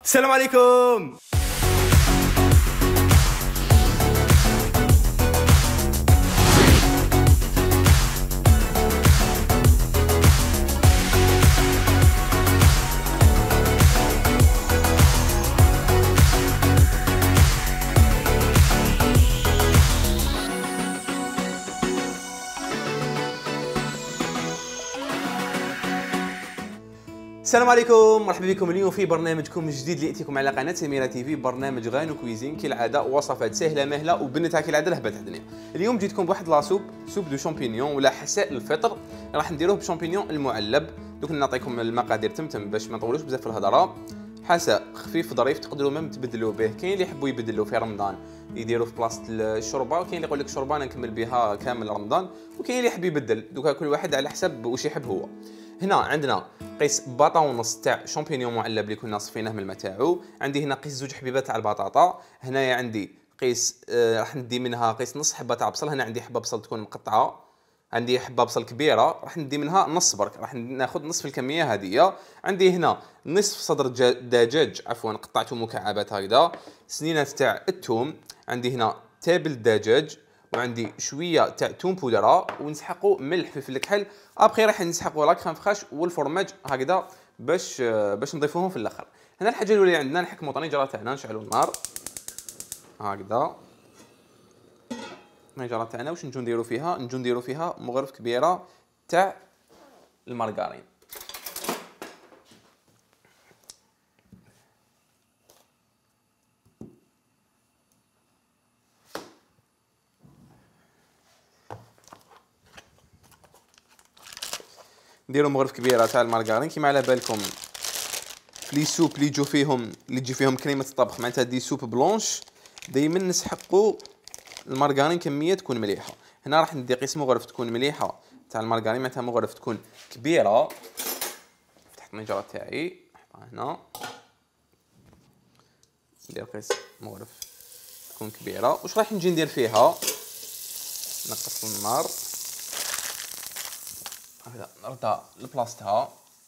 السلام عليكم. السلام عليكم، مرحبا بكم اليوم في برنامجكم الجديد اللي ياتيكم على قناه سميره تي في. برنامج غانو كويزين كالعاده، وصفات سهله مهله وبنتها كالعاده لهبه تاع الدنيا. اليوم جيتكم بواحد لاصوب دو شامبينيون ولا حساء الفطر، راح نديروه بشامبينيون المعلب. دوك نعطيكم المقادير تمتم باش ما نطولوش بزاف في الهضره. حساء خفيف ظريف، تقدروا ميم تبدلوا به. كاين اللي يحبوا يبدلوا في رمضان يديروا في بلاصه الشوربه، وكاين اللي يقول لك شوربه انا نكمل بها كامل رمضان، وكاين اللي يحب يبدل. دوكا كل واحد على حسب واش يحب هو. هنا عندنا قيس باطا ونص تاع شامبينيون معلب اللي كنا صفيناه من الماء تاعو. عندي هنا قيس زوج حبيبات تاع البطاطا. هنايا عندي قيس راح ندي منها قيس نص حبه تاع بصل. هنا عندي حبه بصل تكون مقطعه. عندي حبه بصل كبيره راح ندي منها نص برك، راح ناخذ نصف الكميه هذه. عندي هنا نصف صدر دجاج عفوا قطعته مكعبات هكذا. سنينات تاع الثوم. عندي هنا تابل الدجاج، وعندي شويه تاع توم بودره، ونسحقوا ملح فلفل كحل. ابخي راح نسحقوا لا كريم فريش والفرماج هكذا باش نضيفوهم في الاخر. هنا الحاجه الاولى اللي عندنا نحكموا طنجره تاعنا، نشعلوا النار هكذا. الطنجره تاعنا واش نجو نديروا فيها؟ نجو نديروا فيها مغرف كبيره تاع المارغرين. نديروا مغرف كبيره تاع المارغرين. كيما على بالكم في لي سوب اللي تجي فيهم كريمه الطبخ، معناتها دي سوب بلونش، دائما نسحقوا المارغرين كميه تكون مليحه. هنا راح ندي قيس مغرف تكون مليحه تاع المارغرين، معناتها مغرف تكون كبيره. فتحت النجاره تاعي نحطها هنا، ندير قيس مغرف تكون كبيره. واش راح نجي ندير فيها؟ نقص النار هكذا، نردها لبلاصتها.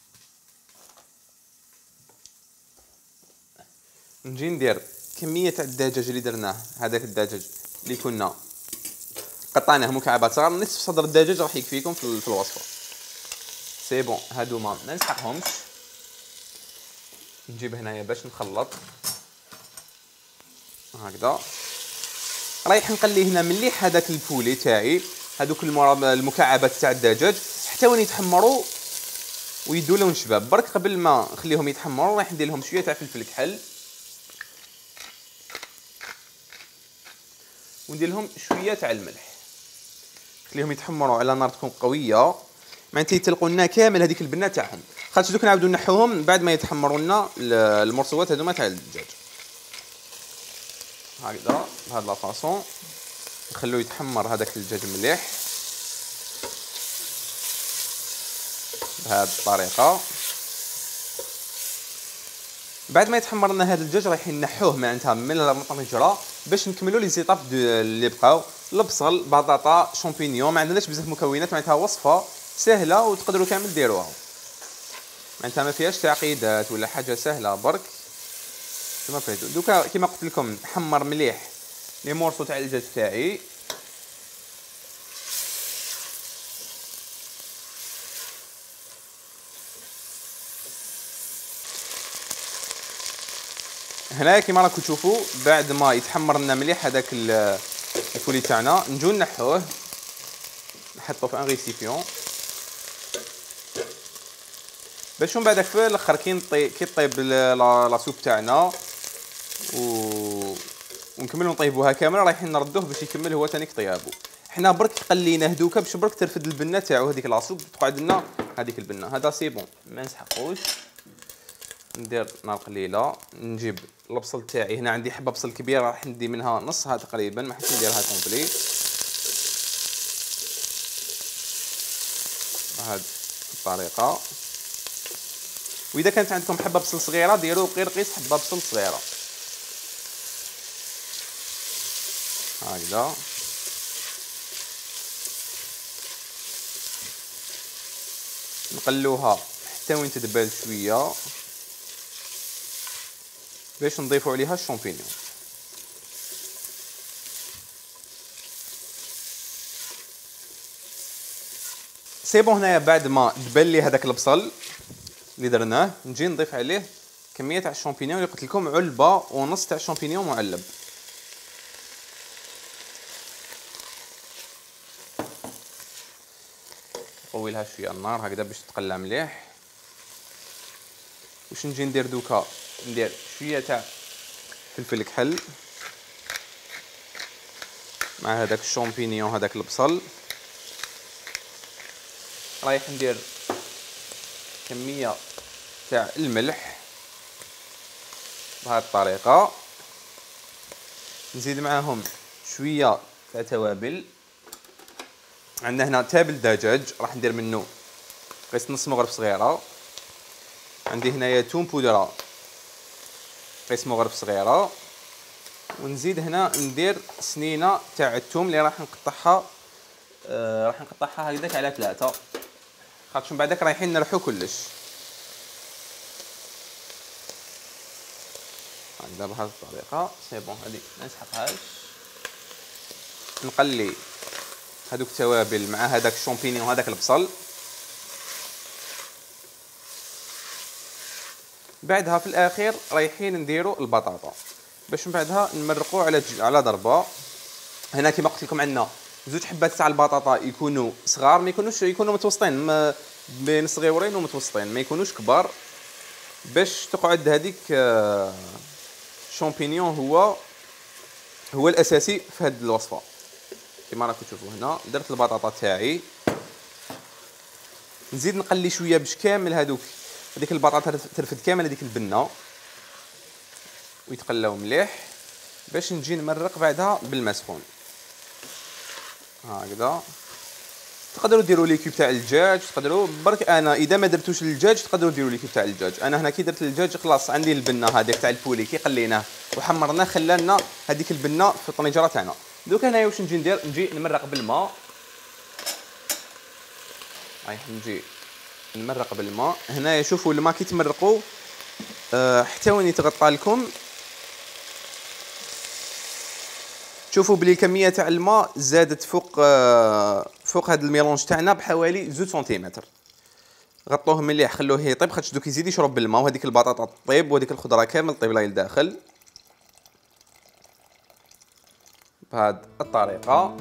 نجي ندير كميه تاع الدجاج اللي درناه، هذاك الدجاج اللي كنا قطعناه مكعبات صغار، نصف صدر الدجاج راح يكفيكم في الوصفه. سي بون، هادوما ما نسحقهمش. نجيب هنايا باش نخلط هكذا. رايح نقلي هنا مليح هذاك البولي تاعي، هذوك المكعبات تاع الدجاج حتى وين يتحمروا ويدوا لون شباب. برك قبل ما نخليهم يتحمروا رايح ندير لهم شويه تاع فلفل كحل، وندير لهم شويه تاع الملح. خليهم يتحمروا على نار تكون قويه، معناتها يتلقوا لنا كامل هذيك البنه تاعهم. خاطر دوك نعاودوا نحوهم بعد ما يتحمروا لنا المرصوات هذوما تاع الدجاج هكذا بهذا لا فاصون. نخلوه يتحمر هذاك الدجاج مليح بهذه الطريقه. بعد ما يتحمر لنا هذا الدجاج رايحين نحوه معناتها من الطنجره باش نكملوا لي زيطاب اللي بقاو. البصل، بطاطا، شامبينيون، ما عندناش بزاف مكونات، معناتها وصفه سهله وتقدروا كامل ديروها. معناتها ما فيهاش تعقيدات ولا حاجه، سهله برك كما فهمتوا. دوكا كما قلت لكم نحمر مليح لي مورسو تاع الدجاج تاعي. هنا كيما راكم تشوفوا بعد ما يتحمر لنا مليح هذاك الفولي تاعنا، نجو نحوه نحطوه في ان ريسيبيون باش من بعدك في الاخر كي طيب لا سوب تاعنا ونكملوا نطيبوها كامله، رايحين نردوه باش يكمل هو ثاني طيابو. حنا برك قليناه دوكا باش برك ترفد البنه تاعو، هذيك لاصوب تقعد لنا هذيك البنه. هذا سي بون ما نسحقوش. ندير نار قليله. نجيب البصل تاعي. هنا عندي حبه بصل كبيره راح ندي منها نصها تقريبا، ما حيتش نديرها كومبلي بهذه الطريقه. واذا كانت عندكم حبه بصل صغيره ديروا غير قيس حبه بصل صغيره هكذا. نقلوها حتى وين تدبل شويه. باش نضيفوا عليها الشامبينيون. سي بون. هنايا بعد ما دبل لي هذاك البصل اللي درناه، نجي نضيف عليه كميه تاع الشامبينيون اللي قلت لكم، علبه ونص تاع الشامبينيون معلب. نطويلها شويه النار هكذا باش تقلع مليح. واش نجي ندير دوكا، ندير شويه تاع فلفل كحل مع هذاك الشامبينيون هذاك البصل. رايح ندير كميه تاع الملح بهذه الطريقه. نزيد معاهم شويه تاع توابل. عندنا هنا تابل دجاج راح ندير منه قيس نص مغرف صغيره. عندي هنايا توم بودره قيس مغرف صغيره. ونزيد هنا ندير سنينه تاع الثوم اللي راح نقطعها هكذاك على 3، خاطش من بعدك رايحين نرحو كلش. هكذا بهذه الطريقه سي بون. هذه ما نسحقهاش. نقلي هذوك التوابل مع هذاك الشامبينيون وهذاك البصل. بعدها في الاخير رايحين نديروا البطاطا باش من بعدها نمرقوا على ضربه. هنا كما قلت لكم عندنا زوج حبات تاع البطاطا يكونوا صغار، ما يكونوا متوسطين، بين صغيورين ومتوسطين، ما يكونوش كبار، باش تقعد هذيك الشامبينيون هو الاساسي في هذه الوصفه. كما راكم تشوفوا هنا درت البطاطا تاعي. نزيد نقلي شويه باش كامل هذيك البطاطا ترفد كامل هذيك البنه ويتقلاو مليح، باش نجي نمرق بعدها بالماء سخون هكذا. تقدروا ديروا لي كيب تاع الدجاج، تقدروا برك. انا اذا ما درتوش الدجاج تقدروا ديروا لي كيب تاع الدجاج. انا هنا كي درت الدجاج خلاص عندي البنه هذيك تاع البولي كي قليناه وحمرناه خلانا هذيك البنه في الطنجره تاعنا. دوك هنايا واش نجي ندير، نجي نمرق بالماء. رايح نجي نمرق بالماء. هنايا شوفوا الماء كي تمرقوا حتى وين يتغطى لكم، شوفوا بلي الكميه تاع الماء زادت فوق هذا الميلونج تاعنا بحوالي 2 سنتيمتر. غطوه مليح خلوه يطيب، خاطش دوك يزيد يشرب بالماء وهذيك البطاطا طيب وهذيك الخضره كامل طيب لا لداخل بهذه الطريقه.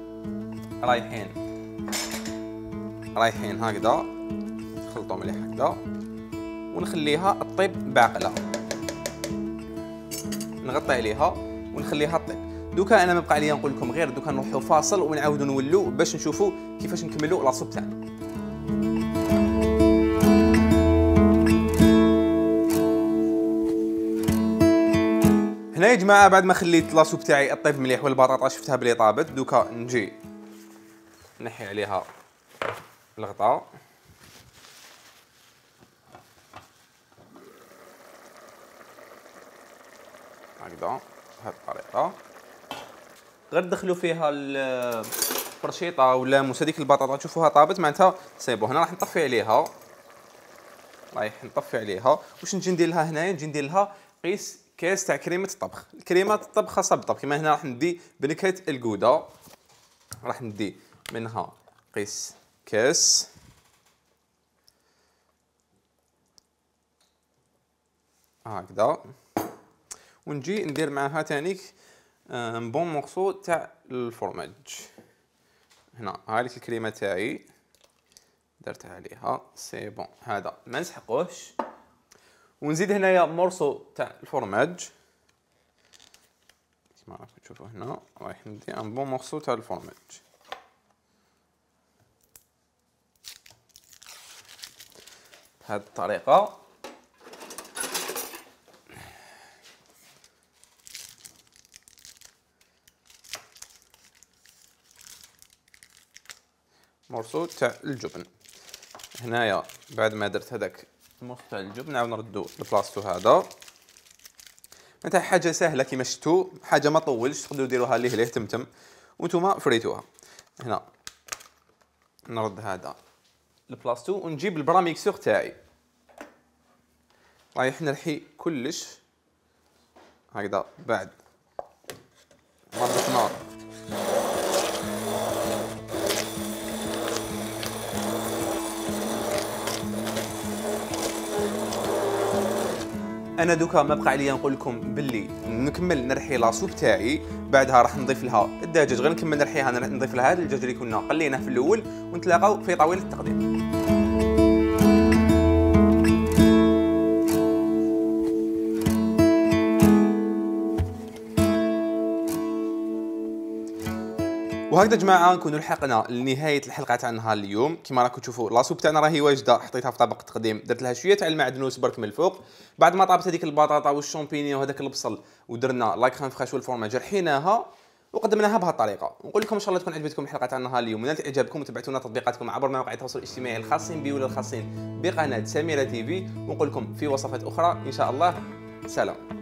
رايحين هكذا نخلطوا مليح هكذا ونخليها تطيب بعقلها. نغطي عليها ونخليها تطيب. دوكا انا ما بقى عليا نقول لكم غير دوكا نروحوا فاصل ونعاودوا نولوا باش نشوفوا كيفاش نكملوا لاصوب تاعنا. هنا يا جماعه بعد ما خليت لاصوب تاعي طيب مليح والبطاطا شفتها بلي طابت، دوكا نجي نحي عليها الغطاء هكذا بهذه الطريقه. غير دخلوا فيها البرشيطه ولا موس هذيك البطاطا تشوفوها طابت معناتها سيبو. هنا راح نطفي عليها، واش نجي ندير لها هنايا، نجي ندير لها قيس كاس تاع كريمه الطبخ. كريمه الطبخ خاصه بالطبخ. كيما هنا راح ندي بنكهه الجوده، راح ندي منها قيس كاس هكذا. ونجي ندير معاها تانيك بون مورسو تاع الفرماج. هنا هذيك الكريمه تاعي درتها عليها سي بون، هذا ما نسحقوش. ونزيد هنايا مورسو تاع الفرماج كما راكم تشوفوا هنا. رايح ندي ان بون مورسو تاع الفرماج بهذه الطريقه. مورسو تاع الجبن. هنايا بعد ما درت هذاك المورسو تاع الجبن نعاود نردو لبلاصتو. هذا معناتها حاجه سهله كيما شفتوا، حاجه ما طولش، تقدروا ديروها ليه تمتم وانتم فريتوها. هنا نرد هذا لبلاصتو ونجيب البراميكسور تاعي. رايح نرحي كلش هكذا بعد ضربة نار. انا دوكا ما بقى عليا نقول لكم باللي نكمل نرحي لاصوب تاعي، بعدها راح نضيف لها الدجاج، غير نكمل نرحيها نضيف لها هذا الدجاج اللي كنا قليناه في الاول، ونتلاقاو في طاوله التقديم. وهكذا جماعه نكونوا لحقنا لنهايه الحلقه تاع نهار اليوم. كما راكم تشوفوا لاصوب تاعنا راهي واجده، حطيتها في طبق التقديم، درت لها شويه تاع المعدنوس برك من الفوق، بعد ما طابت هذيك البطاطا والشامبينيون وهذاك البصل ودرنا لا كريم فريش والفرماج رحيناها وقدمناها بهذه الطريقه. ونقول لكم ان شاء الله تكون عجبتكم الحلقه تاع نهار اليوم، ونالت اعجابكم وتبعتونا تطبيقاتكم عبر مواقع التواصل الاجتماعي الخاصين بي ولا الخاصين بقناه سميره تي في، ونقول لكم في وصفات اخرى ان شاء الله. سلام.